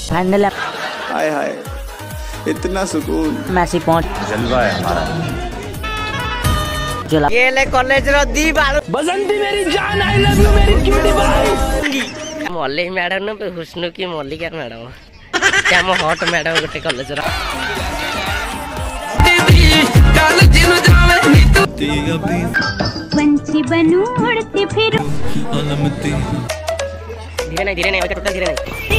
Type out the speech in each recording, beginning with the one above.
Final हाय हाय इतना सुकून मैसी पहुंच जलवा है हमारा। ये ले कॉलेज रो दी बालू बसंती मेरी जान, आई लव यू मेरी क्यूटी बाई। मल्ली मैडम न हुस्नु की मल्लिका मैडम क्या मो हॉट मैडम गोटे कॉलेज रो पंछी बनूं उड़ती फिरूं। धीरे नहीं टोटल धीरे नहीं।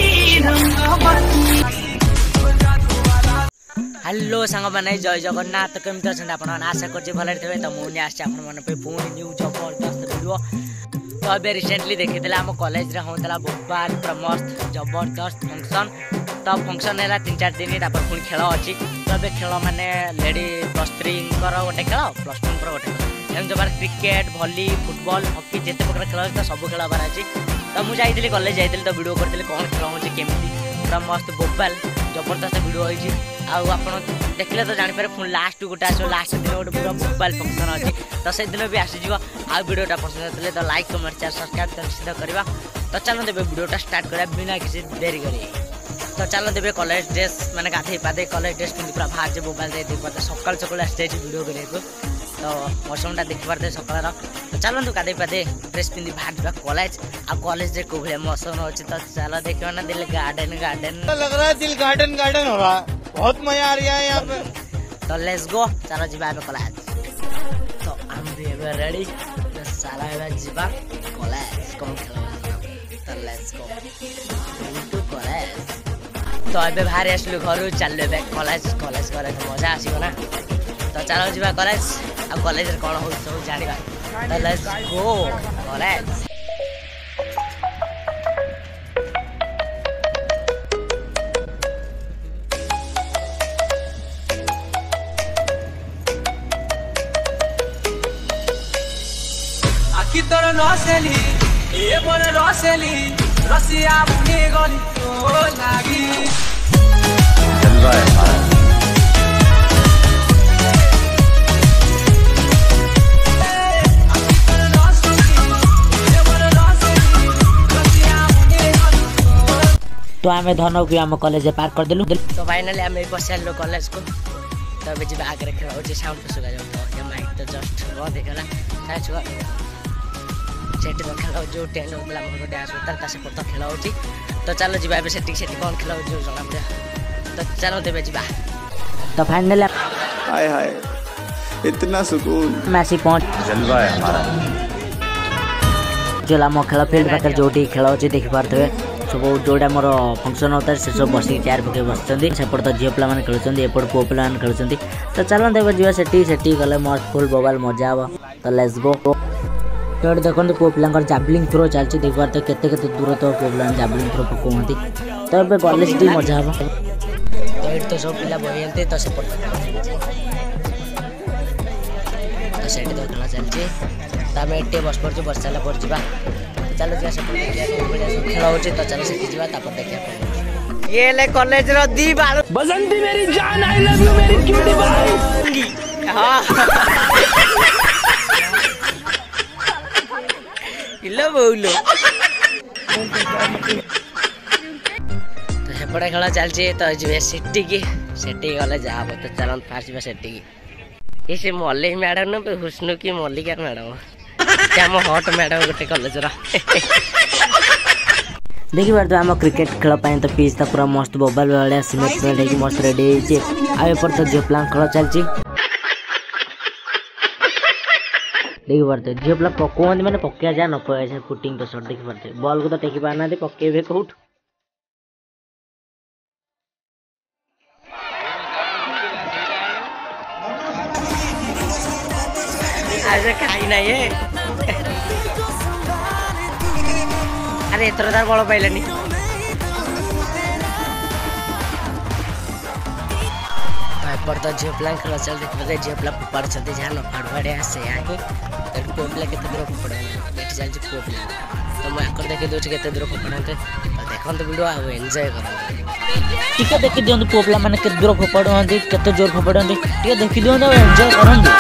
हेलो सांग मैंने जय जगन्नाथ केमती अच्छा आप आशा कर भले थे तो मुझे आसी पुणी न्यू जबरदस्त वीडियो। तो अभी रिसेंटली देखी आम कॉलेज रे होता भोपाल पूरा मस्त जबरदस्त फंक्शन। तो फंक्शन है 3-4 दिन पुणी खेल अच्छी। तो अभी खेल माने लेडी +3 गोटे खेल +2 गोटे खेल एम बार क्रिकेट भली फुटबॉल हॉकी जिते प्रकार खेल तो सब खेल बार अच्छी। तो मुझे जाइए कॉलेज जाइए तो वीडियो करी कौन खेल हो केमी पूरा मस्त भोपाल जबरदस्त वीडियो होती। आप देखिले तो जापर पुणी लास्ट गोटे आस लास्ट दिन गोटे पूरा भोपाल फंक्शन अच्छी। तो से दिन भी आसीज आ वीडियोटा पसंद होते तो लाइक कमेंट शेयर सब्सक्राइब तो निश्चित करवा। तो चलो देवे वीडियोटा स्टार्ट करा बिना किसी देरी करी। तो चलो देवे कॉलेज ड्रेस मैंने गाधे पाधे कॉलेज ड्रेस पिंधि पूरा बाहर से मोबाइल देख पाते सकाल सकाल आसी वीडियो करा। तो मौसमटा देखी पारे सकाल। तो चलो तू गाधे पाधे ड्रेस पिंधि बाहर जा कॉलेज आ कॉलेज रे को मौसम अच्छे। तो चलो देखिए ना दिल गार्डन गार्डन लग रहा है, दिल गार्डन गार्डन हो रहा है, बहुत मजा आ रहा है यहाँ पे। तो लेट्स गो चलो जीवा कॉलेज। तो हम भी रेडी तो सारा जीवा कॉलेज कौन खेल। तो लेट्स गो टू कॉलेज। तो अबे बाहर आसलु घर चलो कॉलेज कॉलेज करे तो मजा आसीबो ना। तो चलो जीवा कॉलेज आ कॉलेज रे कोन हो सब जानिबा। तो लेट्स गो कॉलेज। आखि तोर नसेली ए बोल रसेली रसिया मुने गली तो लागी जलवा है हमारा। तो आम धन को आम कॉलेज पार्क कर देलु। तो फाइनली आम बसलो कॉलेज को। तो अभी जी आगे खेल हो साउंड तो सुगा जाऊ। तो माइक तो जस्ट बंद होगा छुआ से तो खेल हो जो टेन होता मोर डांस होता है सेपट तो खेल हो। तो चलो जी से कौन खेल हो जना पड़ा। तो चलो देवे जी। तो फाइनली हाय हाय इतना सुकून मैसी पहुंच जलवा है हमारा। जो आम खेल फिल्ड पाखे जो खेल हो देखी पारे सब जोड़ा मोर फंक्शन होता है से सब बस चेयर पकड़ बस सेपट तो झील पे खेलुँच एपट पुओ पे खेलुँच। तो चलो देव जी से गले मस्त फुल बबाल मजा हे। तो लेट्स गो। तो देखो पुओ पिला जावलिंग थ्रो चलती देख पारे केते दूर तो पुओ पिला जावलिंग थ्रो पकाते। तो ये कॉलेज टी मजा हे। तो ये तो सब पिला बहते तो सेपट तो से तो खेल चलती। तो आम एटे बस पड़े बस सारा पर जा। चलो जा सब खेल हो। तो चलो से देखिए ये ले कॉलेज रो दी बालू बसंती मेरी जान, आई लव यू मेरी क्यूटी बाई। हां इलो बोलो। तो हेपड़ा खेल चलती। तो जी सिटी की सेटी गले जा। तो चलो फास्ट जा सेटी की। ये से मल्ली मैडम न हुस्नु की मल्लिका मैडम क्या मो हॉट मैडम गोटे कॉलेज रो देखी पारे। आम क्रिकेट खेल तो पिच तो पूरा मस्त बोबाल भाया सीमेंट सीमेंट मस्त रेडी आपर तो झील पिला खेल चलती देखी पारे। झील पिला पकाते मैंने पकड़ा जाए न पकड़ा फुटिंग तो शॉट देखी पारे। बॉल को तो टेकी पारना पकेबे कौट। ऐसे खाई ना ये अरे एथर तार बल पाइलानी। एपर तो झील पिला खेल चल देखिए झील पिला फोपाड़ जहाँ न फाड़ुआड़े आसे यहाँ पुओ पिला के दूर फोपाड़ा ये चलती पुओ पिला। तो मुझे देखी दूसरी के दूर फोपाड़ते। तो देखते वीडियो आ एंजॉय कर देखी दिखाते पुओ पिला मैंने दूर फोपाड़ती के जोर फोपाड़ती देखी दिखाते एंजॉय करते।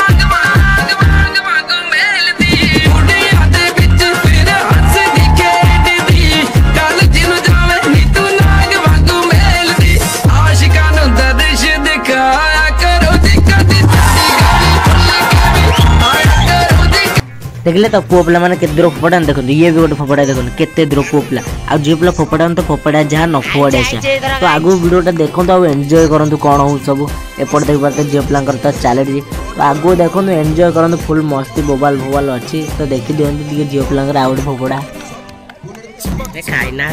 देखिले तो पुओ पिला मैंने केते दूर फोपड़ा देखो ये भी गोटे फोपड़ा देखो केते दूर पुओ पिला आ झियो पिला फोपड़ा तो फोपड़ा जहाँ न फोड़े तो आगु वीडियोटा देखो तो एंजॉय करंतु कौन हो सब एपट देख पारे झियो पिलांकर तो चैलेंज तो आगु देखो एंजॉय करंतु फुल मस्ती बोबाल भोबाल अच्छी तो देखी दिखती टे झियो पिलांकर आ गोटे फोपड़ा खाई ना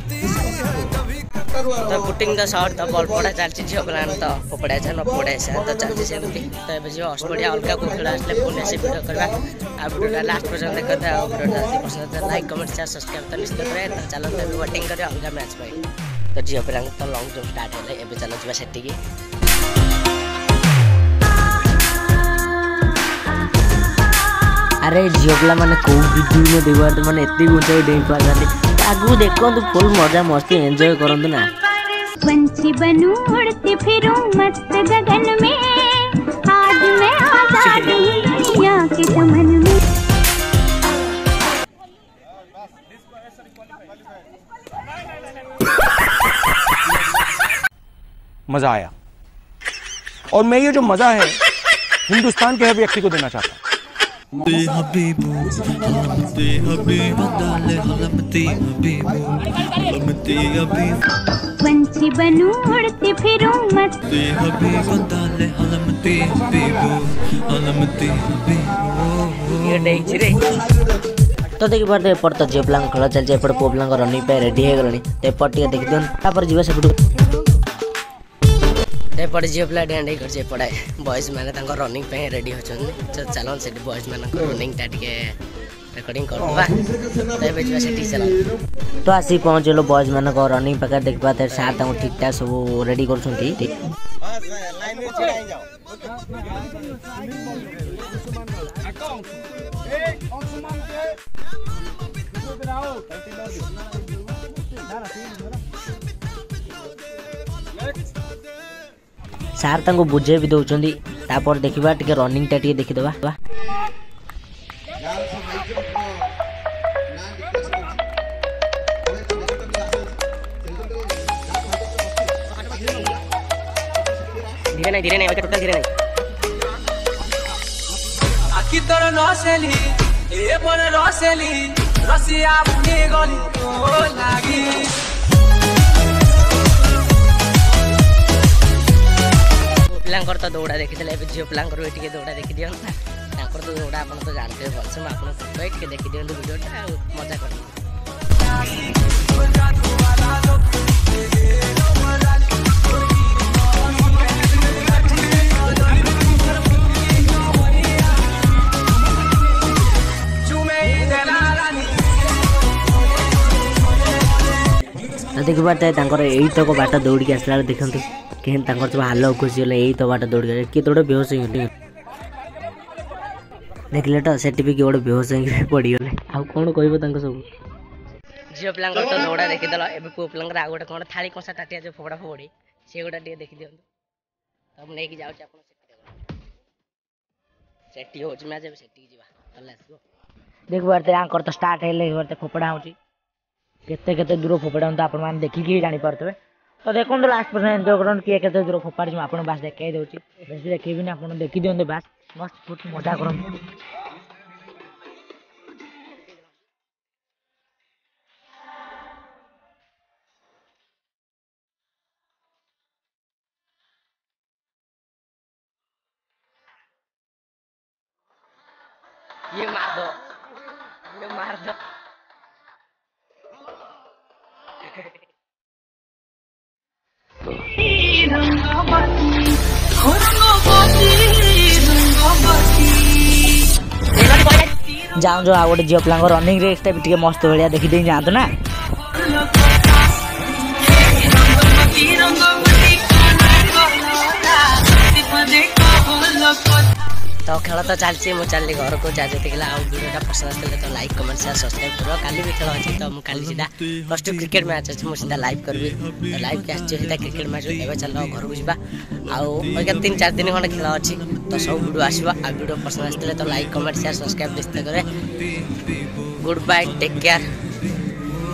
तो बुटिंग तो शॉर्ट तो बल पड़ा चलती झील पिला तो फोपड़ा से न फोड़ा से तो चलती सेमती तो ये जो हस्पिटा अलग को खेल आसले पुणी से वीडियो करवा आ वीडियो लास्ट पर्यटन देखते आ वीडियो पसंद लाइक कमेंट शेयर सब्सक्राइब तो निश्चित करें तो चलो तो बैटिंग करें अलग मैच पाई तो झील पिला तो लॉन्ग जंप स्टार्ट है एवं चलो जा सेटिकी अरे झील पिला मैंने कौ वीडियो में देखा मैंने एत ऊंचाई डेई पार्टी आगू देखो फुल मजा मस्ती एंजॉय करंतु ना पंछी बनूं उड़ती फिरूं मस्त गगन में आज मैं आजाद हूँ दुनिया के चमन में। मजा आया और मैं ये जो मजा है हिंदुस्तान के हर व्यक्ति को देना चाहता हूँ। पंछी बनूं उड़ती फिरूं मस्त तो देखी पारे एपट तो झील पिला खेल चलती एपट पुओ पिला रनिंग पे रेडी हो गले तो एपट टे देखी दिखापर जी सेपटे झील पिला डेंडे करपटे बॉयज मैंने रनिंग पे रेडी होती तो चलो से बॉयज मान रनिंग टे रेकर्डिंग करवा तो चल तो आसी पहुँचल बॉयज मान रनिंग पाखे देख पाते सार ठीक ठाक सब रेडी कर सार तांको बुझे भी दौरान तापर देखा टे रनिंग टा टे देखीदे धीरे नहीं टोटल धीरे नहीं आखि तोर नसेली ए पर रसेली रसिया बुने गली ओ लागी पिलांकर तो दौड़ा देखी झील पिलांकर ये दौड़ा देखी दिखाँ तो दौड़ा आप तो जानते हैं भलसे मुझे देखी दिखाँ वीडियोटा मजा कर देखी पारे यही तक बाट दौड़ के आसला देखते कहीं सब हाल खुशी गले यही तो बाट दौड़ किए तो गोटे बेहोश हो देखिले तो सेठी भी किए गोटे बेहोश हो पड़गले आउ कौन कह सब झील पिला तो दौड़ा देखीदेल ए पुओ पिला आ गए कौन थाली कंसा टाटिया जो फोड़ा फोड़ी से गोटा टे देखी दिखाँ तो नहीं जाऊँ सेठी हो मैच सेठी देख पारे तो स्टार्ट है फोपड़ा हो केते केते दूर फोपड़ा तो आप देखिकी जानी पारे तो देखो लास्ट पर्यटन एंजॉय कर किए केते दूर फोपाड़ी आप बास देखा दूसरी बेस देखी आप देखी दिखाते बास मस्त बहुत मजा कर ये मार दो जाऊँ जो आ गए झील पिला रनिंग रेस भी मस्त भाया देखी दे जातु ना तो खेल तो चलती मुझे चलती घर को जा देखला वीडियोटा पसंद आते तो लाइक कमेंट शेयर सब्सक्राइब कर काली भी खेल अच्छी तो मुझे सीधा फर्स्ट क्रिकेट मैच अच्छे मुझे सीधा लाइव करी तो लाइव के सीधा क्रिकेट मैच एवं चल घर को जावा आउ 3-4 दिन खंडे खेल अच्छी तो सब वीडियो आसो आ वीडियो पसंद आते तो लाइक कमेंट शेयर सब्सक्राइब निश्चित करें गुड बाय टेक केयर।